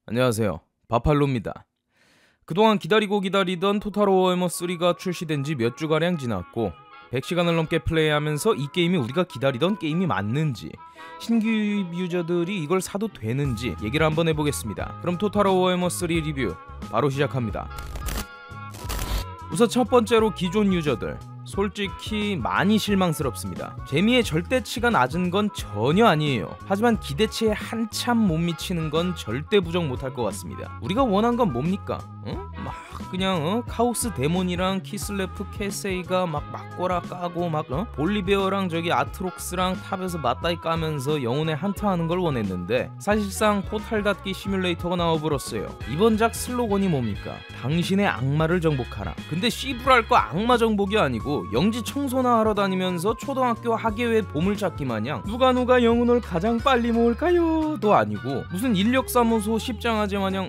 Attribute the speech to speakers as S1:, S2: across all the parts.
S1: 안녕하세요. 바팔로입니다. 그동안 기다리고 기다리던 토탈 워해머 3가 출시된 지 몇 주가량 지났고 100시간을 넘게 플레이하면서 이 게임이 우리가 기다리던 게임이 맞는지, 신규 유저들이 이걸 사도 되는지 얘기를 한번 해보겠습니다. 그럼 토탈 워해머 3 리뷰 바로 시작합니다. 우선 첫 번째로 기존 유저들, 솔직히 많이 실망스럽습니다. 재미의 절대치가 낮은 건 전혀 아니에요. 하지만 기대치에 한참 못 미치는 건 절대 부정 못할 것 같습니다. 우리가 원한 건 뭡니까? 막 그냥 카오스 데몬이랑 키슬레프 캐세이가 막 막고라 까고 막 볼리베어랑 저기 아트록스랑 탑에서 맞다이 까면서 영혼에 한타하는 걸 원했는데 사실상 포탈 닫기 시뮬레이터가 나와버렸어요. 이번 작 슬로건이 뭡니까? 당신의 악마를 정복하라. 근데 씨부랄 거 악마 정복이 아니고 영지 청소나 하러 다니면서 초등학교 학예회 보물찾기 마냥 누가 영혼을 가장 빨리 모을까요? 도 아니고 무슨 인력사무소 십장아재 마냥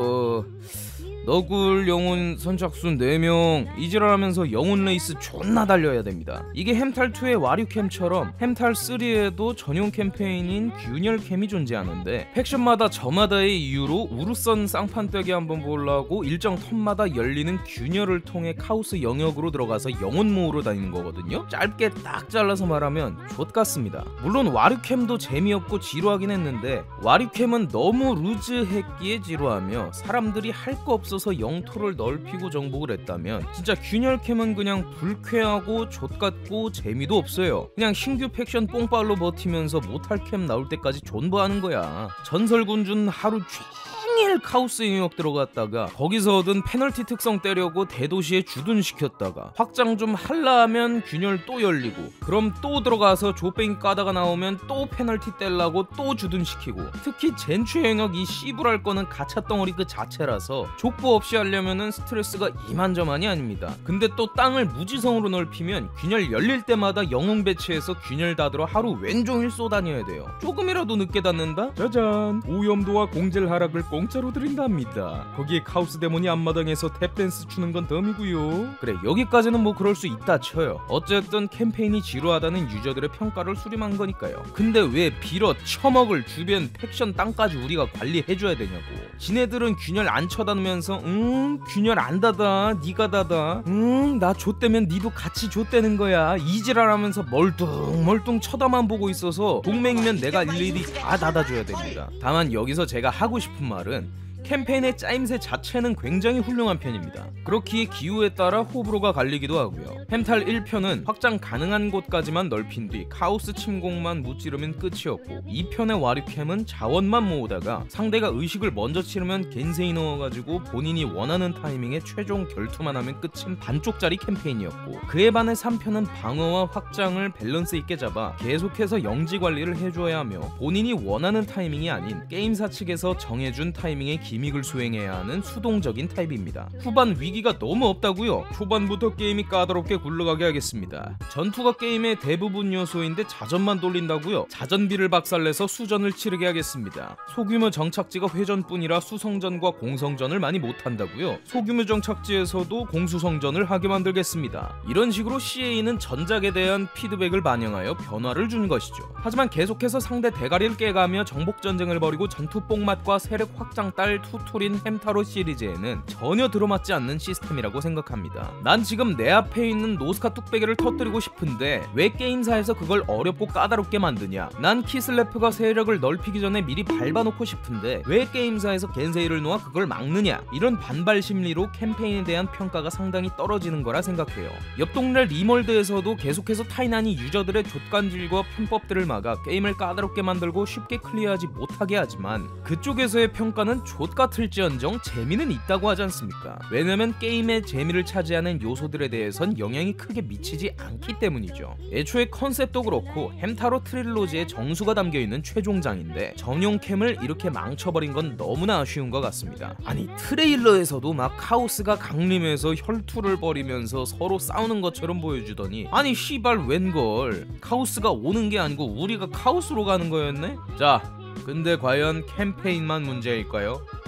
S1: 너굴 영혼 선착순 4명 이지랄하면서 영혼 레이스 존나 달려야 됩니다. 이게 햄탈2의 와류캠처럼 햄탈3에도 전용 캠페인인 균열캠이 존재하는데 팩션마다 저마다의 이유로 우르선 쌍판떼기 한번 보려고 일정 턴마다 열리는 균열을 통해 카오스 영역으로 들어가서 영혼 모으러 다니는 거거든요. 짧게 딱 잘라서 말하면 좆같습니다. 물론 와류캠도 재미없고 지루하긴 했는데 와류캠은 너무 루즈했기에 지루하며 사람들이 할 거 없어서 영토를 넓히고 정복을 했다면 진짜 균열캠은 그냥 불쾌하고 좆같고 재미도 없어요. 그냥 신규 팩션 뽕빨로 버티면서 못할 캠 나올 때까지 존버하는 거야. 전설군준 하루 종일 카오스 영역 들어갔다가 거기서 얻은 페널티 특성 떼려고 대도시에 주둔시켰다가 확장 좀 할라 하면 균열 또 열리고 그럼 또 들어가서 조뱅이 까다가 나오면 또 페널티 떼려고 또 주둔시키고 특히 젠추 영역 이 씨부랄 거는 가차 덩어리 그 자체라서 족보 없이 하려면은 스트레스가 이만저만이 아닙니다. 근데 또 땅을 무지성으로 넓히면 균열 열릴 때마다 영웅 배치해서 균열 닫으러 하루 왼종일 쏘다녀야 돼요. 조금이라도 늦게 닫는다? 짜잔! 오염도와 공젤 하락을 공짜로 드린답니다. 거기에 카오스 데몬이 앞마당에서 탭댄스 추는 건 덤이고요. 그래, 여기까지는 뭐 그럴 수 있다 쳐요. 어쨌든 캠페인이 지루하다는 유저들의 평가를 수렴한 거니까요. 근데 왜 빌어 처먹을 주변 팩션 땅까지 우리가 관리해줘야 되냐고. 지네들은 균열 안 쳐다면서 균열 안 닫아 니가 닫아 나 좆대면 니도 같이 좆대는 거야 이지랄하면서 멀뚱멀뚱 쳐다만 보고 있어서 동맹이면 내가 일일이 다 닫아줘야 됩니다. 다만 여기서 제가 하고 싶은 말은 캠페인의 짜임새 자체는 굉장히 훌륭한 편입니다. 그렇기에 기후에 따라 호불호가 갈리기도 하고요. 햄탈 1편은 확장 가능한 곳까지만 넓힌 뒤 카오스 침공만 무찌르면 끝이었고 2편의 와류캠은 자원만 모으다가 상대가 의식을 먼저 치르면 겐세이 넣어가지고 본인이 원하는 타이밍에 최종 결투만 하면 끝인 반쪽짜리 캠페인이었고 그에 반해 3편은 방어와 확장을 밸런스 있게 잡아 계속해서 영지 관리를 해줘야 하며 본인이 원하는 타이밍이 아닌 게임사 측에서 정해준 타이밍에 기믹을 수행해야 하는 수동적인 타입입니다. 후반 위기가 너무 없다고요? 초반부터 게임이 까다롭게 굴러가게 하겠습니다. 전투가 게임의 대부분 요소인데 자전만 돌린다고요? 자전비를 박살내서 수전을 치르게 하겠습니다. 소규모 정착지가 회전뿐이라 수성전과 공성전을 많이 못한다고요? 소규모 정착지에서도 공수성전을 하게 만들겠습니다. 이런 식으로 CA는 전작에 대한 피드백을 반영하여 변화를 준 것이죠. 하지만 계속해서 상대 대가리를 깨가며 정복전쟁을 벌이고 전투 뽕맛과 세력 확장 딸 투툴인 햄타로 시리즈에는 전혀 들어맞지 않는 시스템이라고 생각합니다. 난 지금 내 앞에 있는 노스카 뚝배기를 터뜨리고 싶은데 왜 게임사에서 그걸 어렵고 까다롭게 만드냐. 난 키슬레프가 세력을 넓히기 전에 미리 밟아놓고 싶은데 왜 게임사에서 겐세이를 놓아 그걸 막느냐. 이런 반발 심리로 캠페인에 대한 평가가 상당히 떨어지는 거라 생각해요. 옆 동네 리몰드에서도 계속해서 타이난이 유저들의 족간질과 편법들을 막아 게임을 까다롭게 만들고 쉽게 클리어하지 못하게 하지만 그쪽에서의 평가는 족같을지언정 재미는 있다고 하지 않습니까? 왜냐면 게임의 재미를 차지하는 요소들에 대해선 영향이 크게 미치지 않기 때문이죠. 애초에 컨셉도 그렇고 햄타로 트릴로지의 정수가 담겨있는 최종장인데 전용 캠을 이렇게 망쳐버린 건 너무나 아쉬운 것 같습니다. 아니 트레일러에서도 막 카오스가 강림해서 혈투를 벌이면서 서로 싸우는 것처럼 보여주더니 아니 씨발 웬걸 카오스가 오는 게 아니고 우리가 카오스로 가는 거였네? 자, 근데 과연 캠페인만 문제일까요?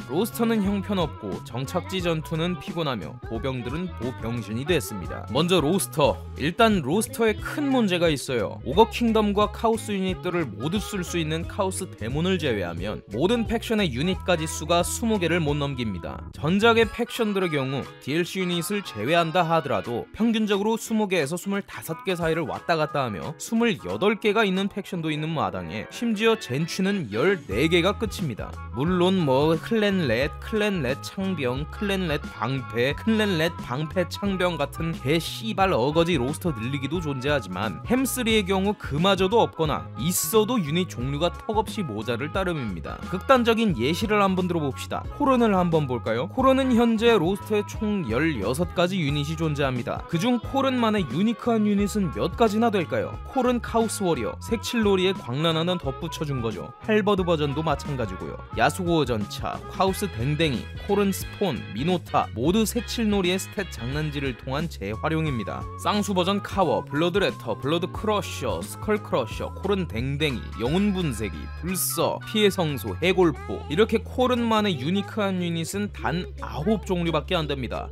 S1: 로스터는 형편없고 정착지 전투는 피곤하며 보병들은 보병신이 됐습니다. 먼저 로스터. 일단 로스터에 큰 문제가 있어요. 오거 킹덤과 카오스 유닛들을 모두 쓸 수 있는 카오스 데몬을 제외하면 모든 팩션의 유닛까지 수가 20개를 못 넘깁니다. 전작의 팩션들의 경우 DLC 유닛을 제외한다 하더라도 평균적으로 20개에서 25개 사이를 왔다 갔다 하며 28개가 있는 팩션도 있는 마당에 심지어 젠취는 14개가 끝입니다. 물론 뭐 클랜렛, 클랜렛 창병, 클랜렛 방패, 클랜렛 방패 창병 같은 개 씨발 어거지 로스터 늘리기도 존재하지만 햄3의 경우 그마저도 없거나 있어도 유닛 종류가 턱없이 모자를 따름입니다. 극단적인 예시를 한번 들어봅시다. 코른을 한번 볼까요? 코른은 현재 로스터에 총 16가지 유닛이 존재합니다. 그중 코른만의 유니크한 유닛은 몇 가지나 될까요? 코른 카오스 워리어, 색칠놀이에 광란하는 덧붙여준 거죠. 할버드 버전도 마찬가지고요. 야수고 전차, 카오스 댕댕이, 코른 스폰, 미노타 모두 색칠놀이의 스탯 장난질을 통한 재활용입니다. 쌍수 버전 카워, 블러드 레터, 블러드 크러셔, 스컬 크러셔, 코른 댕댕이, 영혼 분쇄기, 불서, 피해 성소, 해골포 이렇게 코른만의 유니크한 유닛은 단 9종류밖에 안 됩니다.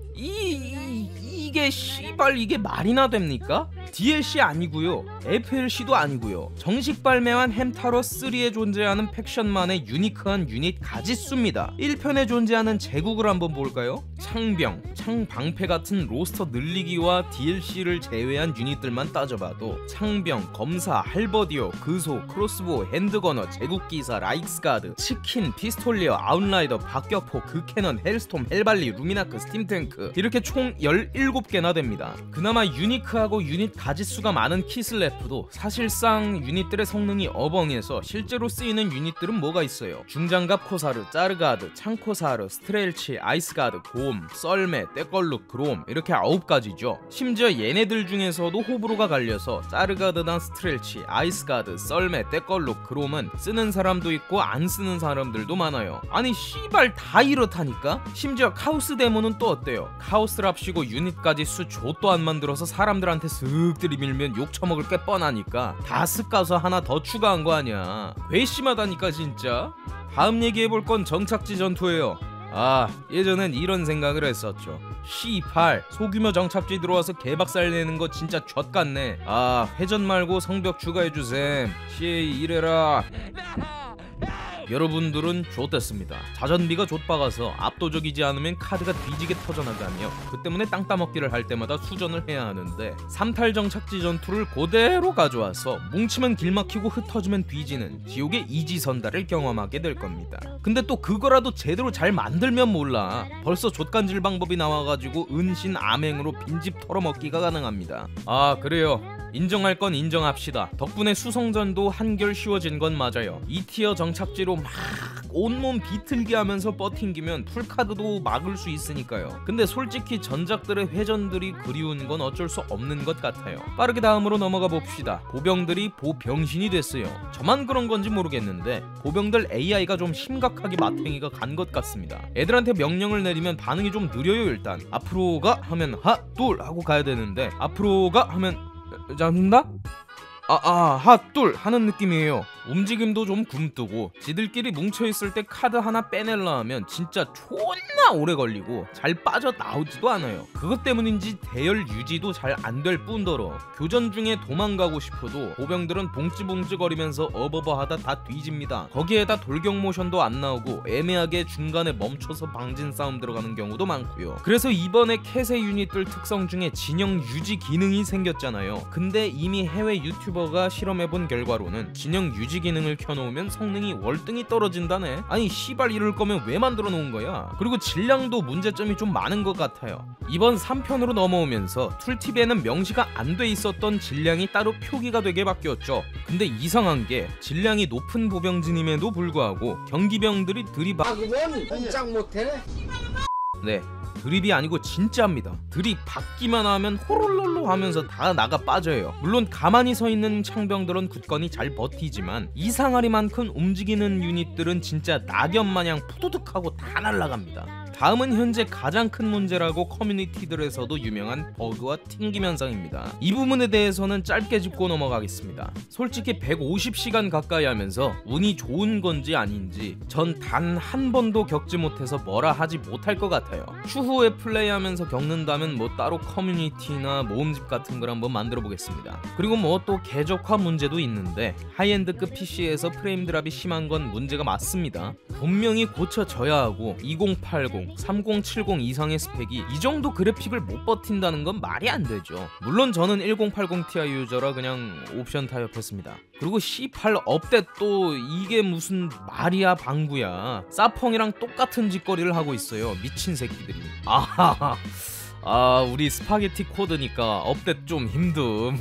S1: 이게 씨발 이게 말이나 됩니까? DLC 아니고요, FLC도 아니고요. 정식 발매한 햄타로 3에 존재하는 팩션만의 유니크한 유닛 가짓수입니다. 1편에 존재하는 제국을 한번 볼까요? 창병, 창방패 같은 로스터 늘리기와 DLC를 제외한 유닛들만 따져봐도 창병, 검사, 할버디어, 그소, 크로스보, 핸드거너, 제국기사, 라이크스가드, 치킨, 피스톨리어, 아웃라이더, 박격포, 극캐넌, 헬스톰, 헬발리, 루미나크, 스팀탱크 이렇게 총 17개나 됩니다. 그나마 유니크하고 유닛 가짓수가 많은 키슬레프도 사실상 유닛들의 성능이 어벙해서 실제로 쓰이는 유닛들은 뭐가 있어요? 중장갑 코사르, 짜르가드, 창코사르, 스트렐치, 아이스가드, 곰, 썰매, 떼걸룩, 그롬 이렇게 9가지죠. 심지어 얘네들 중에서도 호불호가 갈려서 짜르가드나 스트렐치, 아이스가드, 썰매, 떼걸룩, 그롬은 쓰는 사람도 있고 안 쓰는 사람들도 많아요. 아니 씨발 다 이렇다니까? 심지어 카오스 데모는 또 어때요? 카오스랍시고 유닛까지 수 좆도 안 만들어서 사람들한테 쓱 들이밀면 욕 처먹을 게 뻔하니까 다 쓱가서 하나 더 추가한 거 아니야. 괘씸하다니까 진짜. 다음 얘기해볼 건 정착지 전투예요. 예전엔 이런 생각을 했었죠. C8 소규모 정착지 들어와서 개박살 내는 거 진짜 젖같네. 회전 말고 성벽 추가해주셈. CA 이래라. 여러분들은 좆됐습니다. 자전비가 좆박아서 압도적이지 않으면 카드가 뒤지게 터져나가며 그 때문에 땅 따먹기를 할 때마다 수전을 해야 하는데 3탈 정착지 전투를 그대로 가져와서 뭉치면 길막히고 흩어지면 뒤지는 지옥의 이지선다를 경험하게 될 겁니다. 근데 또 그거라도 제대로 잘 만들면 몰라. 벌써 좆간질 방법이 나와가지고 은신 암행으로 빈집 털어먹기가 가능합니다. 그래요. 인정할 건 인정합시다. 덕분에 수성전도 한결 쉬워진 건 맞아요. 2티어 정착지로 막 온몸 비틀게 하면서 버팅기면 풀카드도 막을 수 있으니까요. 근데 솔직히 전작들의 회전들이 그리운 건 어쩔 수 없는 것 같아요. 빠르게 다음으로 넘어가 봅시다. 보병들이 보병신이 됐어요. 저만 그런 건지 모르겠는데 보병들 AI가 좀 심각하게 마탱이가 간 것 같습니다. 애들한테 명령을 내리면 반응이 좀 느려요. 일단 앞으로 가 하면 핫둘 하고 가야 되는데 앞으로 가 하면 잡는다? 핫둘 하는 느낌이에요. 움직임도 좀 굼뜨고 지들끼리 뭉쳐있을 때 카드 하나 빼내려 하면 진짜 존나 오래 걸리고 잘 빠져나오지도 않아요. 그것 때문인지 대열 유지도 잘 안 될 뿐더러 교전 중에 도망가고 싶어도 보병들은 봉찌봉찌거리면서 어버버하다 다 뒤집니다. 거기에다 돌격 모션도 안 나오고 애매하게 중간에 멈춰서 방진 싸움 들어가는 경우도 많고요. 그래서 이번에 캐세 유닛들 특성 중에 진영 유지 기능이 생겼잖아요. 근데 이미 해외 유튜버가 실험해본 결과로는 진영 유지 기능을 켜놓으면 성능이 월등히 떨어진다네. 아니 씨발 이럴 거면 왜 만들어 놓은 거야. 그리고 질량도 문제점이 좀 많은 것 같아요. 이번 3편으로 넘어오면서 툴팁에는 명시가 안 돼 있었던 질량이 따로 표기가 되게 바뀌었죠. 근데 이상한 게 질량이 높은 보병진임에도 불구하고 경기병들이
S2: 그건 꼼짝 못해.
S1: 네, 드립이 아니고 진짜입니다. 드립 받기만 하면 호롤롤로 하면서 다 나가 빠져요. 물론 가만히 서 있는 창병들은 굳건히 잘 버티지만 이상하리만큼 움직이는 유닛들은 진짜 낙엽마냥 푸드득하고 다 날아갑니다. 다음은 현재 가장 큰 문제라고 커뮤니티들에서도 유명한 버그와 튕김 현상입니다. 이 부분에 대해서는 짧게 짚고 넘어가겠습니다. 솔직히 150시간 가까이 하면서 운이 좋은 건지 아닌지 전 단 한 번도 겪지 못해서 뭐라 하지 못할 것 같아요. 추후에 플레이하면서 겪는다면 뭐 따로 커뮤니티나 모음집 같은 걸 한번 만들어 보겠습니다. 그리고 뭐 또 궤적화 문제도 있는데 하이엔드급 PC에서 프레임 드랍이 심한 건 문제가 맞습니다. 분명히 고쳐져야 하고 2080, 3070 이상의 스펙이 이 정도 그래픽을 못 버틴다는 건 말이 안 되죠. 물론 저는 1080 Ti 유저라 그냥 옵션 타협했습니다. 그리고 C8 업데이트도 이게 무슨 말이야 방구야. 사펑이랑 똑같은 짓거리를 하고 있어요. 미친 새끼들이. 우리 스파게티 코드니까 업데이트 좀 힘듦.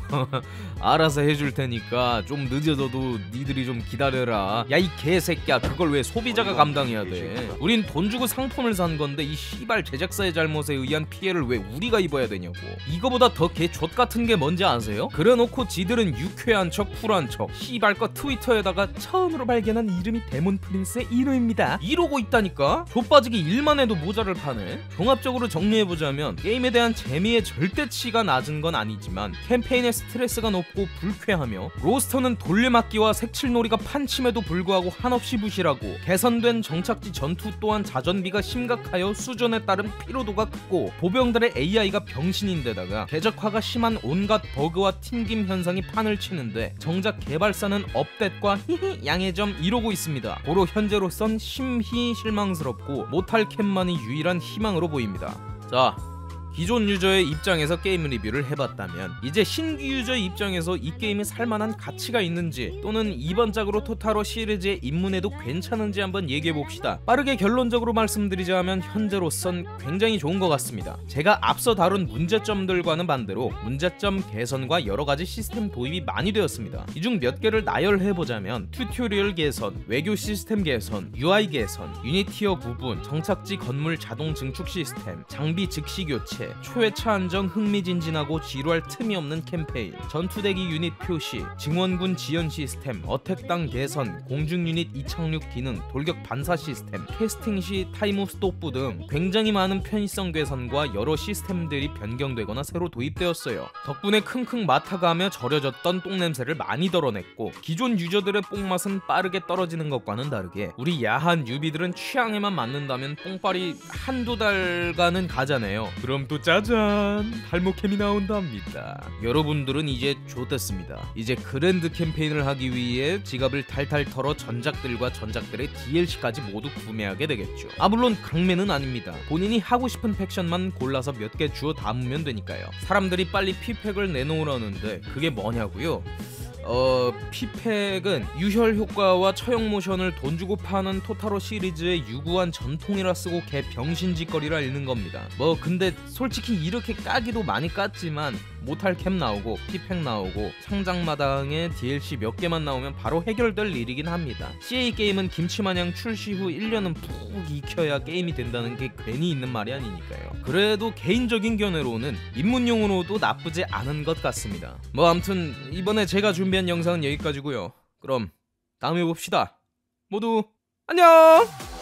S1: 알아서 해줄 테니까 좀 늦어져도 니들이 좀 기다려라. 야 이 개새끼야, 그걸 왜 소비자가 감당해야 돼? 우린 돈 주고 상품을 산 건데 이 씨발 제작사의 잘못에 의한 피해를 왜 우리가 입어야 되냐고. 이거보다 더 개 족같은 게 뭔지 아세요? 그래놓고 지들은 유쾌한 척 쿨한 척 씨발 거 트위터에다가 처음으로 발견한 이름이 데몬 프린스의 이름입니다 이러고 있다니까. 좆빠지기 일만 해도 모자를 파네. 종합적으로 정리해보자면 게임에 대한 재미의 절대치가 낮은 건 아니지만 캠페인의 스트레스가 높고 불쾌하며 로스터는 돌려막기와 색칠놀이가 판침에도 불구하고 한없이 부실하고 개선된 정착지 전투 또한 자전비가 심각하여 수준에 따른 피로도가 크고 보병들의 AI가 병신인데다가 궤적화가 심한 온갖 버그와 튕김 현상이 판을 치는데 정작 개발사는 업데이트과 히히 양해점 이러고 있습니다. 고로 현재로선 심히 실망스럽고 모탈 캡만이 유일한 희망으로 보입니다. 자, 기존 유저의 입장에서 게임 리뷰를 해봤다면 이제 신규 유저의 입장에서 이 게임이 살만한 가치가 있는지 또는 이번 작으로 토타로 시리즈에 입문해도 괜찮은지 한번 얘기해봅시다. 빠르게 결론적으로 말씀드리자면 현재로선 굉장히 좋은 것 같습니다. 제가 앞서 다룬 문제점들과는 반대로 문제점 개선과 여러가지 시스템 도입이 많이 되었습니다. 이 중 몇 개를 나열해보자면 튜토리얼 개선, 외교 시스템 개선, UI 개선, 유닛티어 구분, 정착지 건물 자동 증축 시스템, 장비 즉시 교체, 초회차 안정 흥미진진하고 지루할 틈이 없는 캠페인, 전투대기 유닛 표시, 증원군 지연 시스템, 어택당 개선, 공중 유닛 이착륙 기능, 돌격 반사 시스템, 캐스팅 시 타임 스톱부 등 굉장히 많은 편의성 개선과 여러 시스템들이 변경되거나 새로 도입되었어요. 덕분에 킁킁 맡아가며 절여졌던 똥냄새를 많이 덜어냈고 기존 유저들의 뽕맛은 빠르게 떨어지는 것과는 다르게 우리 야한 유비들은 취향에만 맞는다면 뽕빨이 한두 달간은 가잖아요. 그럼 또 짜잔, 탈모캠이 나온답니다. 여러분들은 이제 좋댔습니다. 이제 그랜드 캠페인을 하기 위해 지갑을 탈탈 털어 전작들과 전작들의 DLC까지 모두 구매하게 되겠죠. 물론 강매는 아닙니다. 본인이 하고 싶은 팩션만 골라서 몇 개 주워 담으면 되니까요. 사람들이 빨리 피팩을 내놓으라는데 그게 뭐냐고요? 피팩은 유혈 효과와 처형 모션을 돈 주고 파는 토타로 시리즈의 유구한 전통이라 쓰고 개 병신짓거리라 읽는 겁니다. 근데 솔직히 이렇게 까기도 많이 깠지만 모탈 캡 나오고 피팩 나오고 상장마당에 DLC 몇 개만 나오면 바로 해결될 일이긴 합니다. CA 게임은 김치마냥 출시 후 1년은 푹 익혀야 게임이 된다는 게 괜히 있는 말이 아니니까요. 그래도 개인적인 견해로는 입문용으로도 나쁘지 않은 것 같습니다. 아무튼 이번에 제가 준비한 영상은 여기까지고요. 그럼 다음에 봅시다. 모두 안녕!